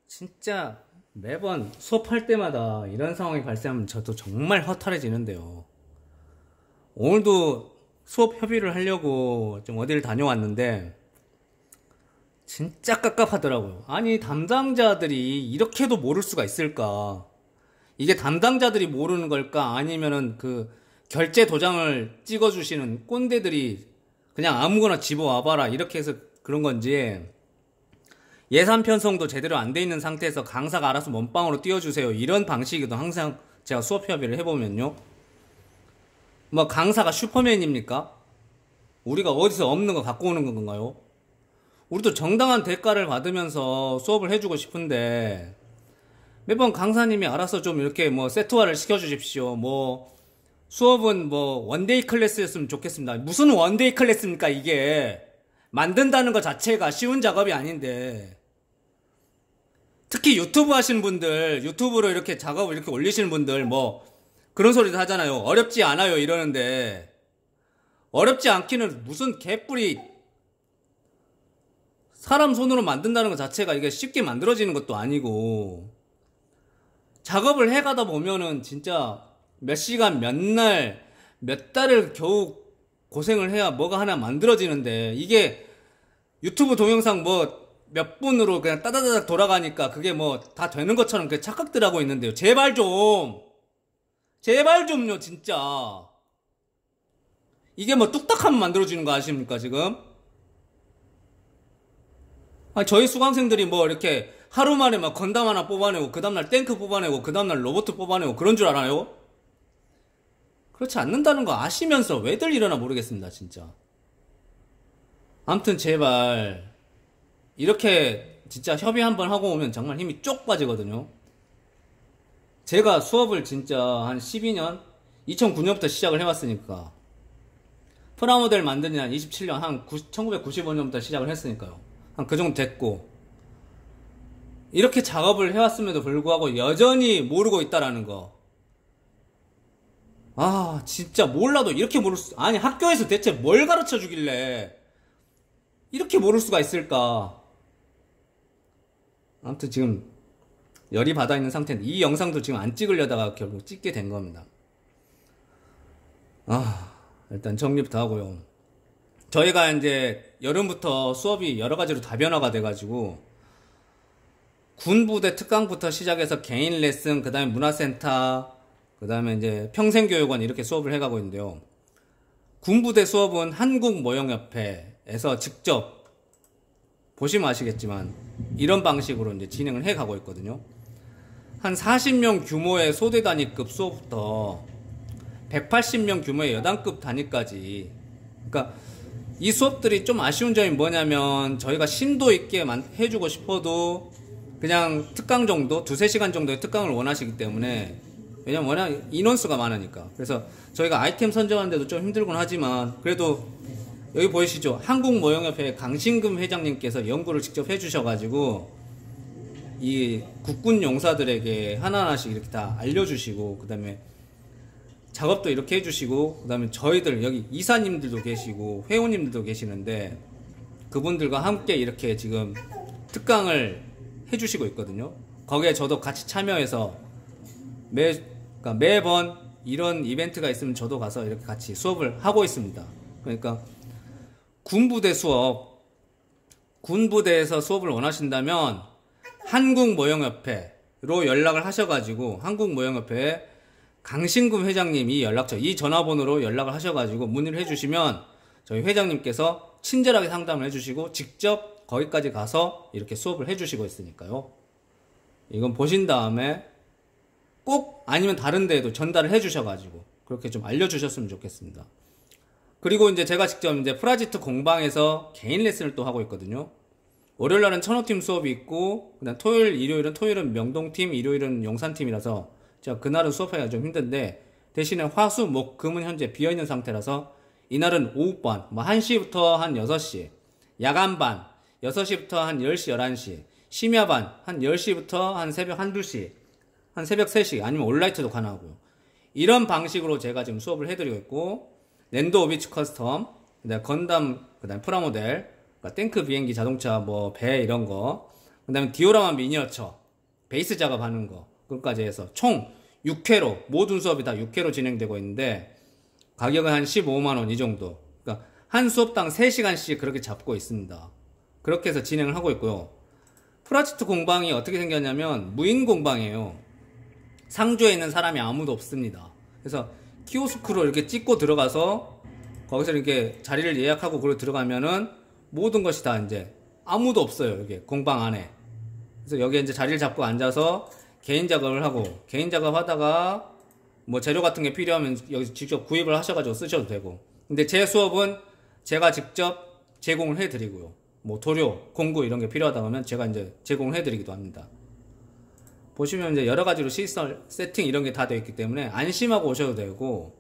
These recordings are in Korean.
진짜 매번 수업할 때마다 이런 상황이 발생하면 저도 정말 허탈해지는데요. 오늘도 수업 협의를 하려고 좀 어디를 다녀왔는데 진짜 깝깝하더라고요. 아니, 담당자들이 이렇게도 모를 수가 있을까? 이게 담당자들이 모르는 걸까? 아니면은 그 결제 도장을 찍어주시는 꼰대들이 그냥 아무거나 집어와봐라 이렇게 해서 그런 건지, 예산 편성도 제대로 안 돼 있는 상태에서 강사가 알아서 몸빵으로 띄워주세요 이런 방식이도 항상 제가 수업 협의를 해보면요, 뭐 강사가 슈퍼맨입니까? 우리가 어디서 없는 거 갖고 오는 건가요? 우리도 정당한 대가를 받으면서 수업을 해주고 싶은데 매번 강사님이 알아서 좀 이렇게 뭐 세트화를 시켜주십시오, 뭐 수업은 뭐 원데이 클래스였으면 좋겠습니다. 무슨 원데이 클래스입니까? 이게 만든다는 것 자체가 쉬운 작업이 아닌데, 특히 유튜브 하시는 분들, 유튜브로 이렇게 작업을 이렇게 올리시는 분들 뭐 그런 소리도 하잖아요. 어렵지 않아요 이러는데, 어렵지 않기는 무슨 개뿔이, 사람 손으로 만든다는 것 자체가 이게 쉽게 만들어지는 것도 아니고, 작업을 해가다 보면은 진짜 몇 시간, 몇 날, 몇 달을 겨우 고생을 해야 뭐가 하나 만들어지는데, 이게 유튜브 동영상 뭐 몇 분으로 그냥 따다다닥 돌아가니까 그게 뭐 다 되는 것처럼 그 착각들 하고 있는데요. 제발 좀, 제발 좀요 진짜. 이게 뭐 뚝딱하면 만들어지는 거 아십니까 지금? 아니, 저희 수강생들이 뭐 이렇게 하루 만에 막 건담 하나 뽑아내고 그 다음날 탱크 뽑아내고 그 다음날 로봇 뽑아내고 그런 줄 알아요? 그렇지 않는다는 거 아시면서 왜들 이러나 모르겠습니다 진짜. 암튼 제발 이렇게 진짜 협의 한번 하고 오면 정말 힘이 쪽 빠지거든요. 제가 수업을 진짜 한 12년, 2009년부터 시작을 해왔으니까, 프라모델 만든 지 한 27년, 한 1995년부터 시작을 했으니까요. 한 그 정도 됐고, 이렇게 작업을 해왔음에도 불구하고 여전히 모르고 있다라는 거. 아, 진짜 몰라도 이렇게 모를 수, 아니 학교에서 대체 뭘 가르쳐 주길래 이렇게 모를 수가 있을까? 아무튼 지금 열이 받아 있는 상태인데, 이 영상도 지금 안 찍으려다가 결국 찍게 된 겁니다. 일단 정리부터 하고요. 저희가 이제 여름부터 수업이 여러 가지로 다변화가 돼가지고, 군부대 특강부터 시작해서 개인 레슨, 그 다음에 문화센터, 그 다음에 이제 평생교육원 이렇게 수업을 해가고 있는데요. 군부대 수업은 한국모형협회에서 직접, 보시면 아시겠지만 이런 방식으로 이제 진행을 해 가고 있거든요. 한 40명 규모의 소대 단위급 수업부터 180명 규모의 여단급 단위까지. 그러니까 이 수업들이 좀 아쉬운 점이 뭐냐면, 저희가 심도 있게 해주고 싶어도 그냥 특강 정도, 두세 시간 정도의 특강을 원하시기 때문에, 왜냐면 워낙 인원수가 많으니까. 그래서 저희가 아이템 선정하는데도 좀 힘들곤 하지만, 그래도 여기 보이시죠? 한국모형협회 강신금 회장님께서 연구를 직접 해주셔가지고 이 국군 용사들에게 하나하나씩 이렇게 다 알려주시고, 그 다음에 작업도 이렇게 해주시고, 그 다음에 저희들 여기 이사님들도 계시고 회원님들도 계시는데, 그분들과 함께 이렇게 지금 특강을 해주시고 있거든요. 거기에 저도 같이 참여해서 그러니까 매번 이런 이벤트가 있으면 저도 가서 이렇게 같이 수업을 하고 있습니다. 그러니까 군부대 수업, 군부대에서 수업을 원하신다면 한국모형협회로 연락을 하셔가지고, 한국모형협회 강신금 회장님 이 연락처, 이 전화번호로 연락을 하셔가지고 문의를 해주시면 저희 회장님께서 친절하게 상담을 해주시고 직접 거기까지 가서 이렇게 수업을 해주시고 있으니까요. 이건 보신 다음에 꼭 아니면 다른 데에도 전달을 해주셔가지고 그렇게 좀 알려주셨으면 좋겠습니다. 그리고 이제 제가 직접 이제 프라지트 공방에서 개인 레슨을 또 하고 있거든요. 월요일 날은 천호팀 수업이 있고, 그다음 토요일, 토요일은 명동팀, 일요일은 용산팀이라서 제가 그날은 수업하기가 좀 힘든데, 대신에 화, 수, 목, 금은 현재 비어있는 상태라서 이날은 오후반, 뭐 1시부터 한 6시, 야간반 6시부터 한 10시, 11시, 심야반 한 10시부터 한 새벽 1, 2시, 한 새벽 3시, 아니면 온라이트도 가능하고요. 이런 방식으로 제가 지금 수업을 해드리고 있고, 랜드 오비츠 커스텀, 그다음 건담, 그다음 프라모델, 그러니까 탱크, 비행기, 자동차, 뭐 배 이런 거, 그 다음에 디오라마 미니어처, 베이스 작업하는 거, 그것까지 해서 총 6회로, 모든 수업이 다 6회로 진행되고 있는데, 가격은 한 15만원 이 정도. 그러니까 한 수업당 3시간씩 그렇게 잡고 있습니다. 그렇게 해서 진행을 하고 있고요. 프라지트 공방이 어떻게 생겼냐면, 무인 공방이에요. 상조에 있는 사람이 아무도 없습니다. 그래서 키오스크로 이렇게 찍고 들어가서, 거기서 이렇게 자리를 예약하고 그걸 들어가면은, 모든 것이 다 이제 아무도 없어요. 여기 공방 안에. 그래서 여기에 이제 자리를 잡고 앉아서 개인 작업을 하고, 개인 작업 하다가 뭐 재료 같은 게 필요하면 여기서 직접 구입을 하셔가지고 쓰셔도 되고. 근데 제 수업은 제가 직접 제공을 해드리고요. 뭐 도료, 공구 이런 게 필요하다 하면 제가 이제 제공을 해드리기도 합니다. 보시면 이제 여러 가지로 시설 세팅 이런 게 다 되어 있기 때문에 안심하고 오셔도 되고,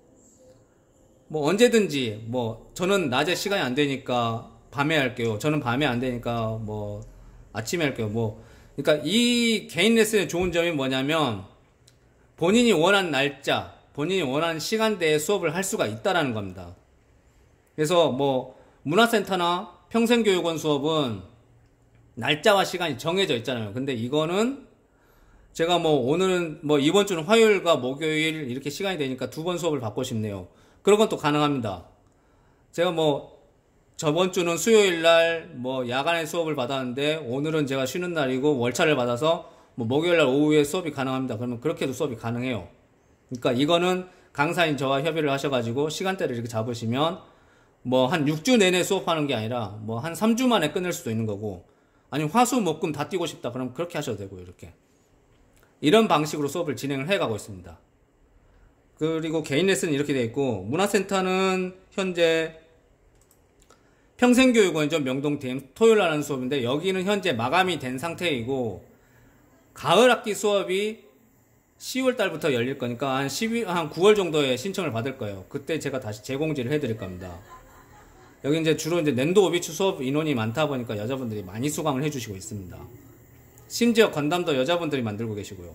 뭐 언제든지 뭐 저는 낮에 시간이 안 되니까 밤에 할게요. 저는 밤에 안 되니까 뭐 아침에 할게요. 뭐 그러니까 이 개인 레슨의 좋은 점이 뭐냐면, 본인이 원하는 날짜, 본인이 원하는 시간대에 수업을 할 수가 있다라는 겁니다. 그래서 뭐 문화센터나 평생교육원 수업은 날짜와 시간이 정해져 있잖아요. 근데 이거는 제가 뭐 오늘은 뭐 이번 주는 화요일과 목요일 이렇게 시간이 되니까 2번 수업을 받고 싶네요. 그런 건 또 가능합니다. 제가 뭐 저번 주는 수요일 날 뭐 야간에 수업을 받았는데 오늘은 제가 쉬는 날이고 월차를 받아서 뭐 목요일 날 오후에 수업이 가능합니다. 그러면 그렇게도 수업이 가능해요. 그러니까 이거는 강사인 저와 협의를 하셔가지고 시간대를 이렇게 잡으시면 뭐 한 6주 내내 수업하는 게 아니라 뭐 한 3주 만에 끝낼 수도 있는 거고, 아니면 화수 목금 다 뛰고 싶다 그럼 그렇게 하셔도 되고요. 이렇게 이런 방식으로 수업을 진행을 해가고 있습니다. 그리고 개인 레슨은 이렇게 되어 있고, 문화센터는 현재 평생교육원이죠. 명동팀 토요일 날 하는 수업인데, 여기는 현재 마감이 된 상태이고 가을 학기 수업이 10월 달부터 열릴 거니까 한 9월 정도에 신청을 받을 거예요. 그때 제가 다시 재공지를 해드릴 겁니다. 여기 이제 주로 이제 낸도 오비추 수업 인원이 많다 보니까 여자분들이 많이 수강을 해주시고 있습니다. 심지어 건담도 여자분들이 만들고 계시고요.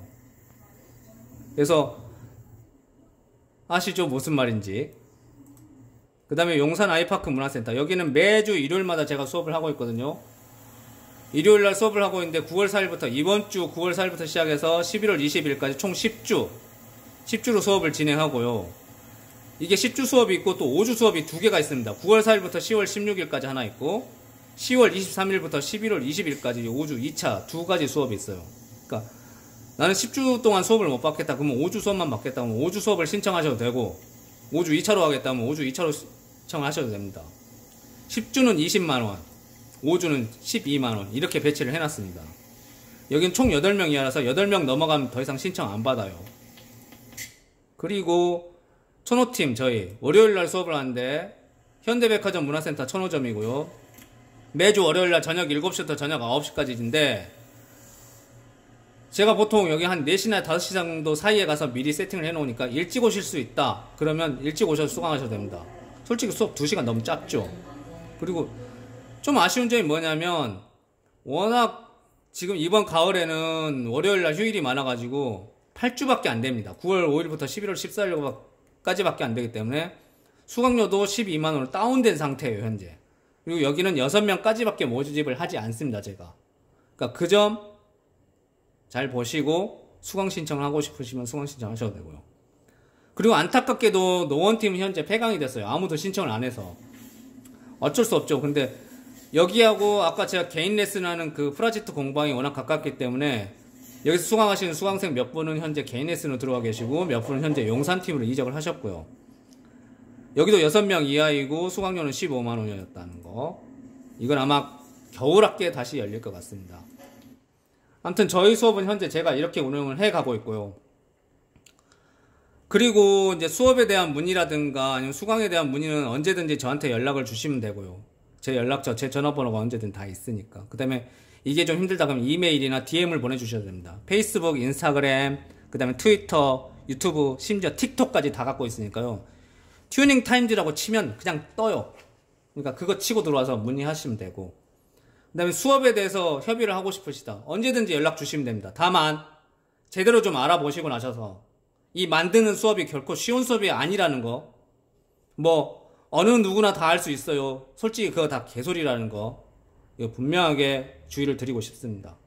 그래서 아시죠? 무슨 말인지. 그 다음에 용산 아이파크 문화센터, 여기는 매주 일요일마다 제가 수업을 하고 있거든요. 일요일날 수업을 하고 있는데 9월 4일부터, 이번 주 9월 4일부터 시작해서 11월 20일까지 총 10주로 수업을 진행하고요. 이게 10주 수업이 있고 또 5주 수업이 2개가 있습니다. 9월 4일부터 10월 16일까지 하나 있고, 10월 23일부터 11월 20일까지 5주 2차 2가지 수업이 있어요. 그러니까 나는 10주 동안 수업을 못 받겠다 그러면 5주 수업만 받겠다 그러면 5주 수업을 신청하셔도 되고, 5주 2차로 하겠다 하면 5주 2차로 신청하셔도 됩니다. 10주는 20만원, 5주는 12만원 이렇게 배치를 해놨습니다. 여긴 총 8명 이하라서 8명 넘어가면 더 이상 신청 안 받아요. 그리고 천호팀 저희 월요일날 수업을 하는데 현대백화점 문화센터 천호점이고요. 매주 월요일날 저녁 7시부터 저녁 9시까지인데, 제가 보통 여기 한 4시나 5시 정도 사이에 가서 미리 세팅을 해놓으니까 일찍 오실 수 있다 그러면 일찍 오셔서 수강하셔도 됩니다. 솔직히 수업 2시간 너무 짧죠. 그리고 좀 아쉬운 점이 뭐냐면, 워낙 지금 이번 가을에는 월요일날 휴일이 많아가지고 8주밖에 안 됩니다. 9월 5일부터 11월 14일까지밖에 안 되기 때문에 수강료도 12만원으로 다운된 상태예요 현재. 그리고 여기는 6명까지밖에 모집을 하지 않습니다 제가. 그러니까 그 점 잘 보시고 수강 신청을 하고 싶으시면 수강 신청하셔도 되고요. 그리고 안타깝게도 노원팀은 현재 폐강이 됐어요. 아무도 신청을 안 해서. 어쩔 수 없죠. 근데 여기하고 아까 제가 개인 레슨하는 그 프라지트 공방이 워낙 가깝기 때문에 여기서 수강하시는 수강생 몇 분은 현재 개인 레슨으로 들어와 계시고 몇 분은 현재 용산팀으로 이적을 하셨고요. 여기도 6명 이하이고 수강료는 15만원이었다는 거. 이건 아마 겨울 학기에 다시 열릴 것 같습니다. 아무튼 저희 수업은 현재 제가 이렇게 운영을 해 가고 있고요. 그리고 이제 수업에 대한 문의라든가 아니면 수강에 대한 문의는 언제든지 저한테 연락을 주시면 되고요. 제 연락처, 제 전화번호가 언제든 다 있으니까. 그 다음에 이게 좀 힘들다 그러면 이메일이나 DM을 보내주셔도 됩니다. 페이스북, 인스타그램, 그 다음에 트위터, 유튜브, 심지어 틱톡까지 다 갖고 있으니까요. 튜닝 타임즈라고 치면 그냥 떠요. 그러니까 그거 치고 들어와서 문의하시면 되고, 그 다음에 수업에 대해서 협의를 하고 싶으시다 언제든지 연락 주시면 됩니다. 다만 제대로 좀 알아보시고 나셔서 이 만드는 수업이 결코 쉬운 수업이 아니라는 거, 뭐 어느 누구나 다 할 수 있어요. 솔직히 그거 다 개소리라는 거, 이거 분명하게 주의를 드리고 싶습니다.